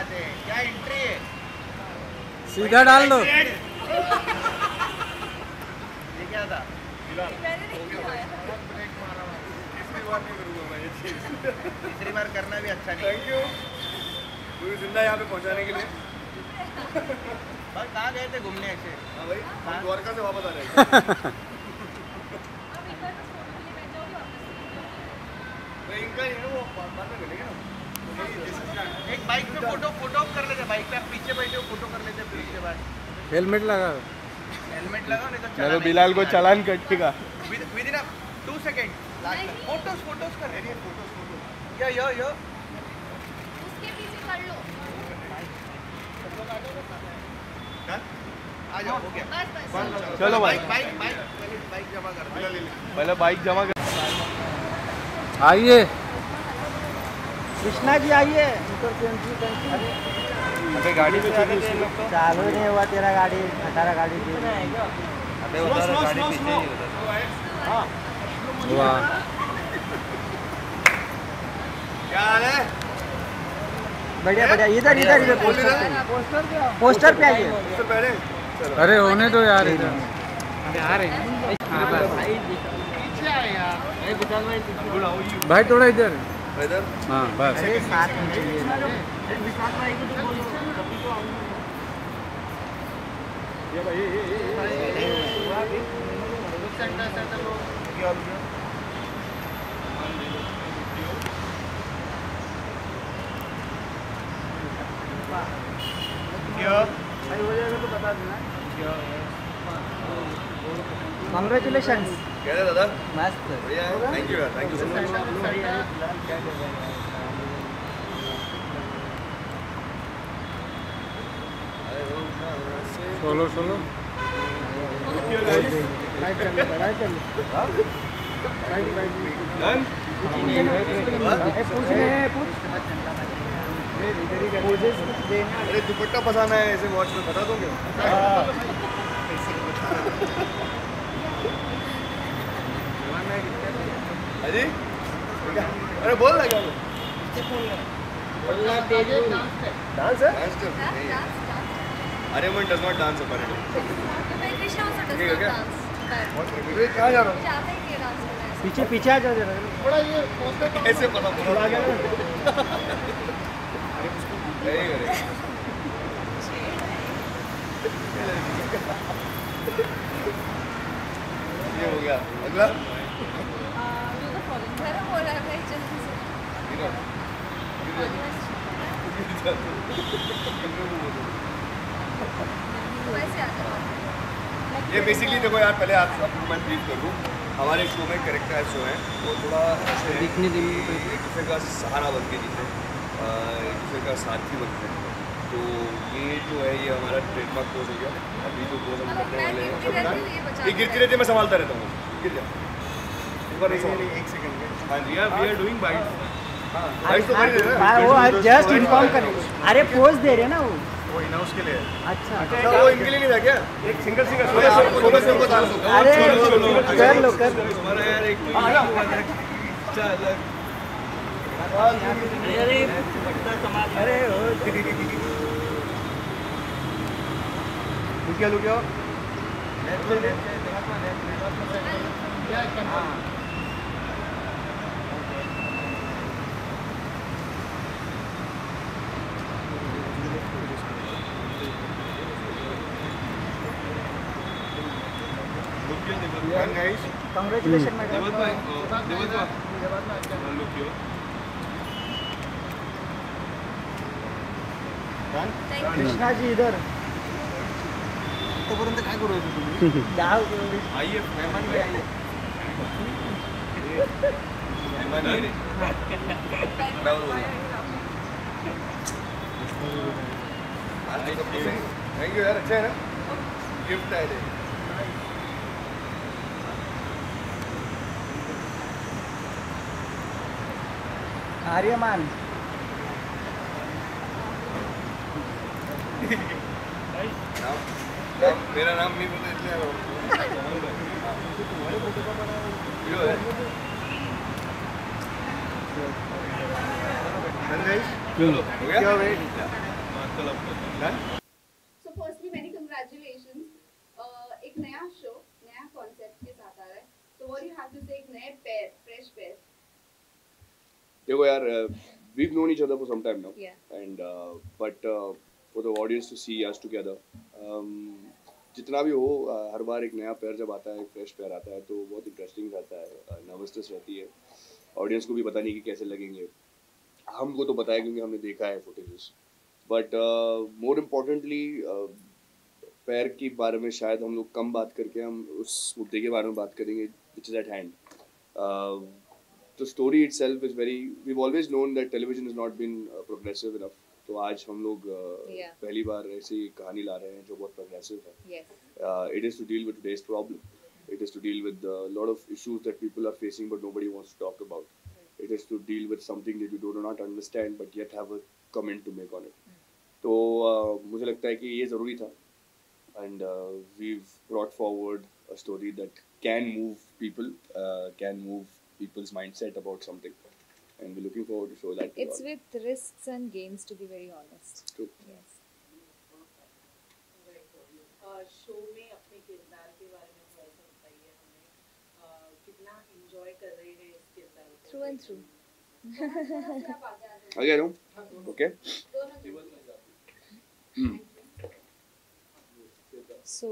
बात है, क्या एंट्री है, सीधा डाल दो। ये क्या था? तीसरी बार करना भी अच्छा नहीं। थैंक यू पूरी जिंदा यहाँ पे पहुँचाने के लिए। भाई कहाँ गए थे घूमने ऐसे? हाँ भाई हम द्वारका से वापस आ रहे हैं। इनका ही है वो बाद में मिलेगा ना। एक बाइक पे फोटो कर लेते, बाइक पे आप पीछे बैठे हो, फोटो कर लेते, फिर उसके बाद हेलमेट लगा। हेलमेट लगाओ, नहीं तो चलो बिलाल को चालान कटेगा। Within 2 second last photos कर रहे हैं, फोटोज यो उसके पीछे कर लो। आ जाओ, हो गया। बस चलो भाई बाइक जमा कर दो। पहले बाइक जमा कर। आइए कृष्णा जी आइए। अबे गाड़ी में चलिए उसको। चालू नहीं हुआ तेरा गाड़ी, खटारा गाड़ी थी। अबे उधर गाड़ी पीछे ही उधर। वाह क्या हाल है? बढ़िया बढ़िया, इधर पोस्टर पे आइए। उससे पहले अरे होने दो यार इधर। भाई थोड़ा इधर। इधर हाँ बस। अरे साथ में चलिए। भाई हो जाएगा तो बता देना। कॉन्ग्रेचुलेशन। कैसे दादा? मस्त। बढ़िया है। थैंक यू यार, thank you so much. Solo done? अरे दुपट्टा फंसाना है ऐसे वॉच में, बता दोगे? अजी अरे बोल ना क्या डांस है? अरे मन डज नॉट डांस अपारेंटली। कहाँ जा रहा हूँ? पीछे पीछे आ जाओ जरा। थोड़ा ये कैसे पता थोड़ा आगे ये हो गया। अगला ये बेसिकली देखो यार, पहले आप मैं ब्रीफ कर दूँ। हमारे शो में कैरेक्टर्स जो हैं वो थोड़ा ऐसे दिखने एक दूसरे का सहारा बन के जीते, एक दूसरे का साथी बनते हैं। तो ये जो है ये हमारा ट्रेडमार्क पोज हो गया। अभी जो पोज हम करने वाले हैं ये गिरती रहती है, मैं संभालता रहता हूँ। गिर जा एक बार, एक सेकंड। हाँ जी यार, we are doing bites. Bites तो कर रहे हैं ना। वो जस्ट इन्फॉर्म करें। अरे पोज दे रहे ना वो इनाउंस के लिए। अच्छा वो इनके लिए नहीं था क्या? एक सिंगल सोलो से बता दो। अरे कर लो हमारा यार एक अरे लुकिया कांग्रेचुलेशन मैडम। कृष्णा जी इधर तोपर्यंत काय करू तुम्ही? आइए मेहमान भी आइए। मेहमान नहीं रे। थैंक यू यार, अच्छा है ना? गिफ्ट है ये। आर्यमान मेरा नाम नहीं पता इसलिए हो गया? So firstly, many congratulations. एक नया शो, नया कॉन्सेप्ट के साथ आ रहा है. So what do you have to say? एक नए पेयर, fresh पेयर. देखो यार, we've known each other for some time now. Yeah. And but for the audience to see us together, जितना भी हो, हर बार एक नया पेयर जब आता है, एक फ्रेश पेयर आता है, तो बहुत इंटरेस्टिंग रहता है, नर्वसनेस रहती है. ऑडियंस को भी पता नहीं कि कैसे लगेंगे. हमको तो पता है क्योंकि हमने देखा है फुटेजेस. बट मोर इम्पोर्टेंटली पैर के बारे में शायद हम लोग कम बात करके हम उस मुद्दे के बारे में बात करेंगे which is at hand. The story itself is very, we've always known that television has not been progressive enough. तो आज हम लोग पहली बार ऐसी कहानी ला रहे हैं जो बहुत progressive है. Yes. It is to deal with today's problem. It is to deal with a lot of issues that people are facing but nobody wants to talk about. It is to deal with something that you do not understand but yet have a comment to make on it. तो मुझे लगता है कि ये ज़रूरी था. And we've brought forward a story that can move people, can move people's mindset about something, and we're looking forward to show that. It's with risks and gains, to be very honest. True. Yes. Show में अपने किरदार के बारे में थोड़ा सा बताइए हमें. कितना एंजॉय कर रहे हैं इस किरदार को? Through and through. Again, no? Okay. So,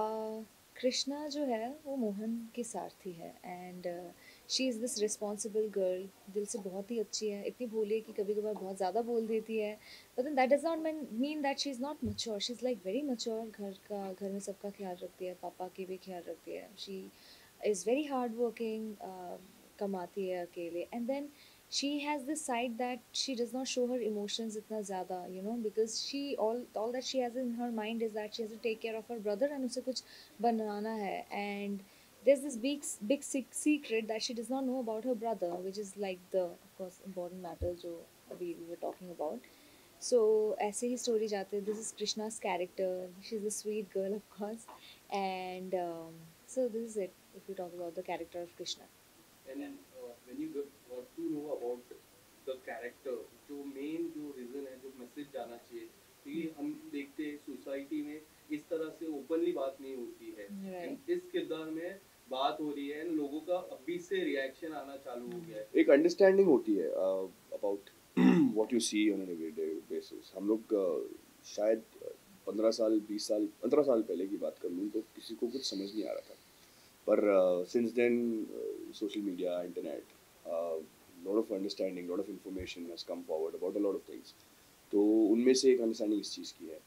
Krishna जो है वो मोहन की सारथी है and she is this responsible girl. दिल से बहुत ही अच्छी है, इतनी भोली है कि कभी कभार बहुत ज़्यादा बोल देती है. But then that does not mean that she is not mature. She is like very mature. घर में सबका ख्याल रखती है, पापा की भी ख्याल रखती है. She is very hard working, कमाती है अकेले. And then she has this side that she does not show her emotions itna zyada, you know, because she all that she has in her mind is that she has to take care of her brother and usse kuch banana hai. And there's this big secret that she does not know about her brother, which is like the of course important matters jo abhi we were talking about. So aise hi story jaate. This is Krishna's character. She's a sweet girl of course. And so this is it if we talk about the character of Krishna. And then when you got to know about the character, जो main जो reason है, जो message जाना चाहिए, क्योंकि हम देखते हैं सोसाइटी में इस तरह से ओपनली बात नहीं होती है. Right. इस किरदार में बात हो रही है, लोगों का अभी से रिएक्शन आना चालू हो गया है. एक अंडरस्टैंडिंग होती है about what you see on an everyday basis. हम लोग शायद 15 साल 20 साल 15 साल पहले की बात कर लूँ तो किसी को कुछ समझ नहीं आ रहा था. पर since then social media, internet, lot of understanding, lot of information has come forward about a lot of things. तो उनमें से एक अंडरस्टैंडिंग इस चीज़ की है.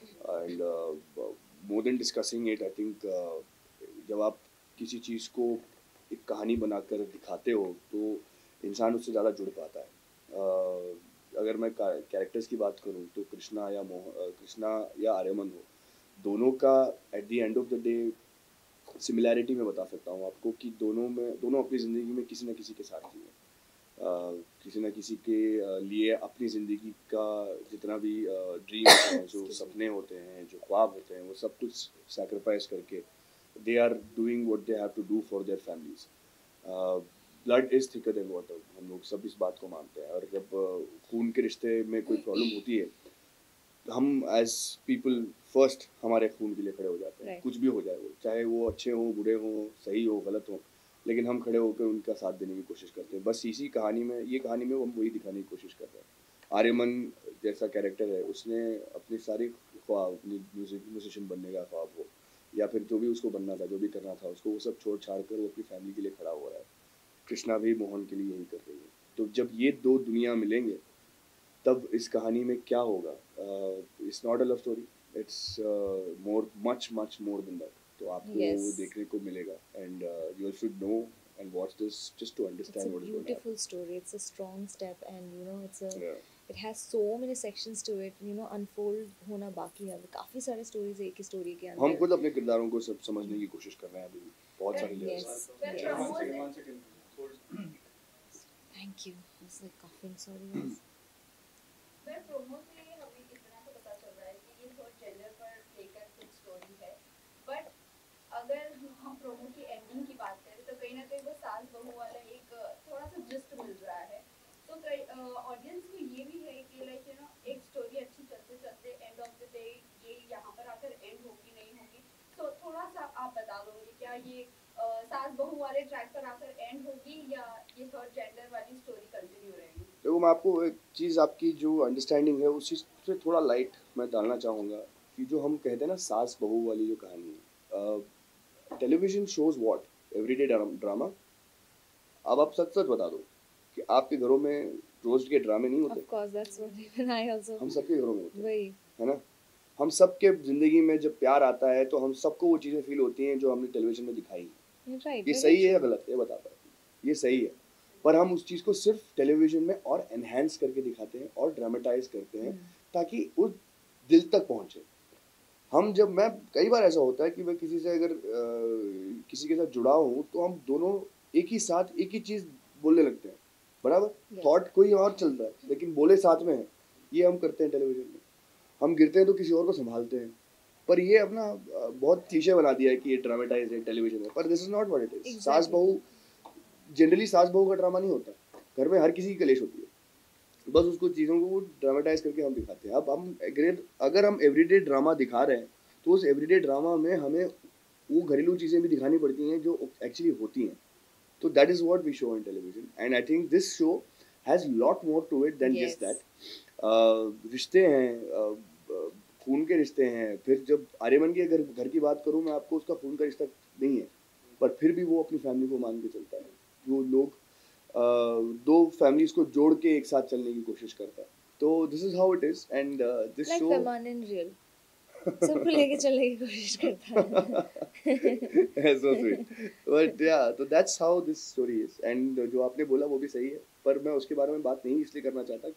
And more than discussing it, I think जब आप किसी चीज़ को एक कहानी बनाकर दिखाते हो तो इंसान उससे ज़्यादा जुड़ पाता है. अगर मैं कैरेक्टर्स की बात करूँ तो कृष्णा या आर्यमन हो, दोनों का at the end of the day similarity मैं बता सकता हूँ आपको कि दोनों अपनी ज़िंदगी में किसी न किसी के साथ ही हैं. किसी न किसी के लिए अपनी ज़िंदगी का जितना भी ड्रीम होते हैं, जो सपने होते हैं, जो ख्वाब होते हैं, वो सब कुछ सैक्रिफाइस करके they are doing what they have to do for their families. Blood is thicker than water. हम लोग सब इस बात को मानते हैं. और जब खून के रिश्ते में कोई प्रॉब्लम होती है, हम एज पीपल फर्स्ट हमारे खून के लिए खड़े हो जाते हैं. Right. कुछ भी हो जाए, वो चाहे वो अच्छे हों, बुरे हों, सही हो, गलत हो, लेकिन हम खड़े होकर उनका साथ देने की कोशिश करते हैं. बस इसी कहानी में, ये कहानी में हम वही दिखाने की कोशिश कर रहे हैं. आर्यमन जैसा कैरेक्टर है, उसने अपनी सारी ख्वाब, अपनी म्यूजिशियन बनने का ख्वाब हो या फिर जो भी उसको बनना था, जो भी करना था, उसको वो सब छोड़ छाड़ कर वो अपनी फैमिली के लिए खड़ा हो रहा है. कृष्णा भी मोहन के लिए यही कर रही है. तो जब ये दो दुनिया मिलेंगे तब इस कहानी में क्या होगा? It's not a love story, it's much more than that. तो आपको Yes. वो देखने को मिलेगा. And you should know and watch this just to It's understand a what is going on. beautiful story. It's a strong step, and you know, Yeah. it has so many sections to it. You know, unfold होना बाकी है. काफी सारे stories एक ही story के हम अंदर. खुद अपने किरदारों को सब समझने की कोशिश कर रहे हैं अभी भी. बहुत सारी Yes. layers. Yes. Thank you. I was like coughing. Sorry. Guys. मैं प्रोमो से हमें इतना तो पता चल रहा है कि ये थोड़ा जेंडर पर लेकर कुछ स्टोरी है. बट अगर हम प्रोमो की एंडिंग की बात करें तो कहीं ना कहीं वो सास बहू वाला एक थोड़ा सा जिस्ट मिल रहा है. तो ऑडियंस को ये भी है कि लाइक यू नो एक स्टोरी अच्छी चलते चलते बता दोगे, क्या ये सास बहू वाले ट्रैक पर आकर एंड होगी या ये थर्ड जेंडर वाली स्टोरी कंटिन्यू रहेगी? देखो, मैं आपको एक चीज़, आपकी जो अंडरस्टैंडिंग है उस चीज़ से थोड़ा लाइट मैं डालना चाहूँगा कि जो हम कहते हैं ना सास बहू वाली जो कहानी है, television shows what everyday drama. अब आप सच सच बता दो कि आपके घरों में रोज के ड्रामे नहीं होते? Of course, that's what even I also. हम सबके घरों में होते हैं, वही है ना? हम सबके ज़िंदगी में जब प्यार आता है तो हम सबको वो चीज़ें फील होती हैं जो हमने टेलीविजन में दिखाई। right. ये सही है या गलत है, ये बता पाए? ये सही है, पर हम उस चीज़ को सिर्फ टेलीविजन में और एनहेंस करके दिखाते हैं और ड्रामेटाइज करते हैं ताकि वो दिल तक पहुंचे। मैं कई बार ऐसा होता है कि मैं किसी से अगर किसी के साथ जुड़ा हूँ तो हम दोनों एक ही साथ एक ही चीज़ बोलने लगते हैं, बराबर? थॉट कोई और चलता है लेकिन बोले साथ में है। ये हम करते हैं टेलीविजन में। हम गिरते हैं तो किसी और को संभालते हैं, पर ये अपना बहुत क्लीशे बना दिया है कि ये ड्रामेटाइज है टेलीविजन में, पर this is not what it is. सास बहू जनरली सास बहू का ड्रामा नहीं होता, घर में हर किसी की कलेश होती है, बस उसको चीज़ों को ड्रामेटाइज करके हम दिखाते हैं। अब अगर हम एवरीडे ड्रामा दिखा रहे हैं तो उस एवरीडे ड्रामा में हमें वो घरेलू चीज़ें भी दिखानी पड़ती हैं जो एक्चुअली होती हैं। तो that is what we show in television and I think this show has lot more to it than just that. रिश्ते हैं, खून के रिश्ते हैं। फिर जब आर्यमन की अगर घर की बात करूँ मैं आपको, उसका खून का रिश्ता नहीं है, पर फिर भी वो अपनी फैमिली को मान के चलता है। वो लोग दो फैमिलीज को जोड़ के एक साथ चलने की कोशिश करता है। तो this is how it is and this show Farman in real सबको लेके चलने की कोशिश करता है। so sweet, but yeah, so that's how this story is and जो आपने बोला वो भी सही है, पर मैं उसके बारे में बात नहीं इसलिए करना चाहता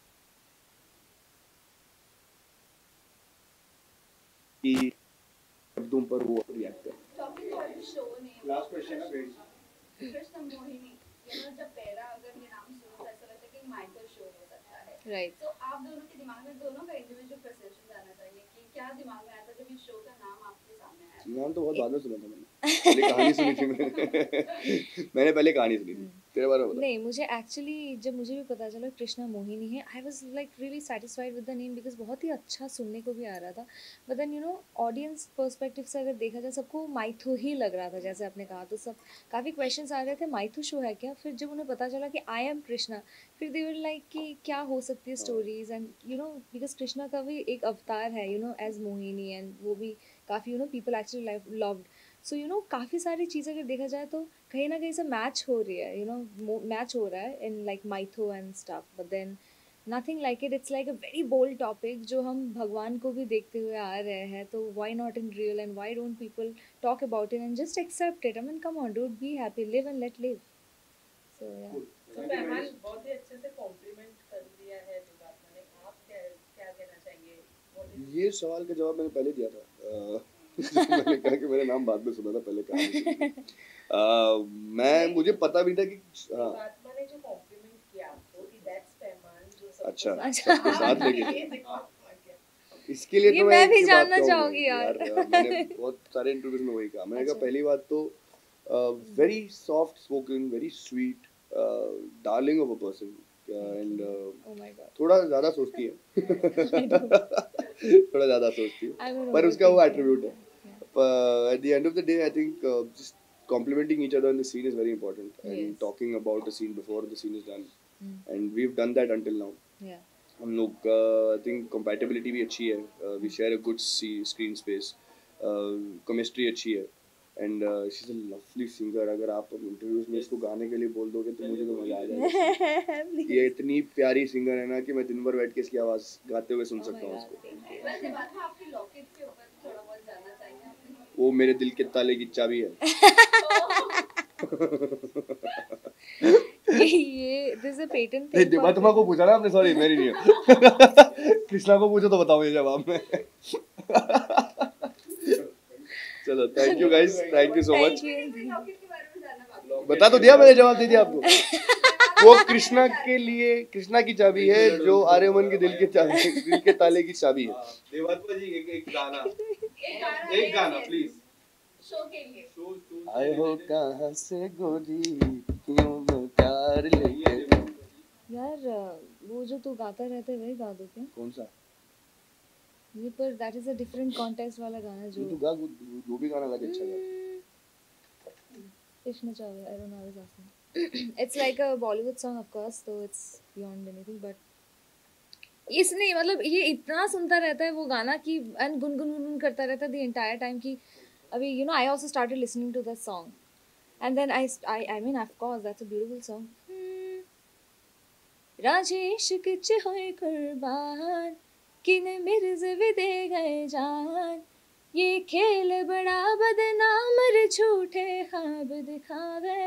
कि शब्दों पर वो रिएक्ट कर। Talking about the show name, last question है भेज कृष्ण मोहिनी, जब पहला अगर ये नाम सुनो तो ऐसा लगता है कि माइकल शो हो सकता है, राइट। तो आप दोनों के दिमाग में, दोनों का इंडिविजुअल परसेप्शन जानना चाहिए कि क्या दिमाग में आया था जब इस शो का नाम आपके सामने आया? नाम तो बहुत बाद में सुना था मैंने, पहले कहानी सुनी थी मैंने पहले कहानी सुनी थी। तेरे बारे में बता। नहीं, मुझे एक्चुअली जब मुझे भी पता चला कृष्णा मोहिनी है, I was like really satisfied with the name because बहुत ही अच्छा सुनने को भी आ रहा था। बट देन ऑडियंस पर्सपेक्टिव से अगर देखा जाए सबको माइथो ही लग रहा था, जैसे आपने कहा, तो सब काफ़ी क्वेश्चंस आ रहे थे माइथो शो है क्या। फिर जब उन्हें पता चला कि आई एम कृष्णा, फिर दे वर लाइक कि क्या हो सकती है स्टोरीज एंड बिकॉज कृष्णा का भी एक अवतार है एज मोहिनी एंड वो भी काफ़ी पीपल एक्चुअली लव्ड। सो काफ़ी सारी चीज़ें अगर देखा जाए तो कहीं ना कहीं से मैच हो रही है, मैच हो रहा है in like mytho and stuff. But then nothing like it, it's like a very bold topic जो हम भगवान को भी देखते हुए आ रहे हैं, तो why not in real and why don't people talk about it and just accept it. I mean come on dude, be happy, live and let live. So या तो मेहमान बहुत ही अच्छे से कॉम्प्लीमेंट कर दिया है विवात्मा ने। आप क्या कहना चाहिए? ये सवाल का जवाब मैंने पहले दिया था। मैंने कहा कि मेरा नाम बाद में सुना था, पहले कहा। मुझे पता भी था कि विवात्मा ने जो कॉम्प्लीमेंट किया आपको कि दैट्स मेहमान जो सब अच्छा, सबके साथ लेके इसके लिए ये तो मैं भी एक जानना बात चाहूंगी यार। मैंने बहुत सारे इंटरव्यूज में वही कहा। मैंने कहा पहली बात तो very soft spoken, very sweet, darling of a person and थोड़ा ज्यादा सोचती है थोड़ा ज्यादा सोचती है, पर उसका वो एट्रीब्यूट है। At the end of the day, I think just complimenting each other on the scene is very important, and talking about the scene before the scene is done, and we've done that until now. हम लोग I think compatibility भी अच्छी है, we share a good screen space, chemistry अच्छी है, and she's a lovely singer. अगर आप interviews में इसको गाने के लिए बोल दोगे तो मुझे तो मजा आ जाएगा। ये इतनी प्यारी सिंगर है ना कि मैं दिन भर बैठ के इसकी आवाज गाते हुए सुन सकता हूँ उसको। वैसे बात है आपकी लॉकेट के ऊपर थोड़ा बहुत जानना चाहिए आपने। वो मेरे दिल के ताले की चाबी है। ये this is a patent thing. दिमाग को पूछा ना आपने, सॉरी मेरी नहीं है। कृष्णा को पूछो तो बताओ ये जवाब में। चलो, thank you guys, thank you so much. Locket के बारे में जानना बाकी है। बता तो दिया मैंने, जवाब दे दिया आपको। वो कृष्णा के लिए, कृष्णा की चाबी है जो आर्यमन के दिल के ताले की चाबी है। देवात्मा जी एक गाना एक गाना प्लीज शो के लिए। आए हो कहाँ से गोरी, क्यों प्यार लेके। यार वो जो तू गाता रहता है वही गा दो क्या? कौन सा? ये पर that is a different context वाला गाना जो तू गा जो भी गाना गा अच्छा गा इश्क चावे I don't know what is asking it's like a Bollywood song of course तो इट्स बियॉन्ड एनीथिंग बट इसने मतलब ये इतना सुनता रहता है वो गाना कि एंड गुनगुन करता रहता है द एंटायर टाइम कि अभी you know I also started listening to that song and then I mean of course that's a beautiful song राजे इश्क च होए कुर्बान किने मिर्ज भी दे गए जान ये खेल बड़ा बदनाम रे झूठे ख्वाब दिखावे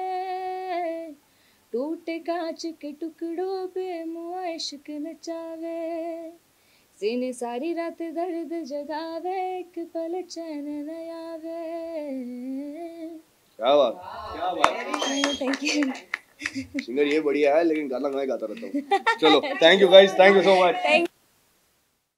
टूटे कांच के टुकड़ों पे मुआ इश्क नचावे सीने सारी रात दर्द जगावे एक पल चैन न आवे क्या बात थैंक यू सिंगर ये बढ़िया है लेकिन गाना मैं गाता रहता हूँ चलो thank you guys thank you so much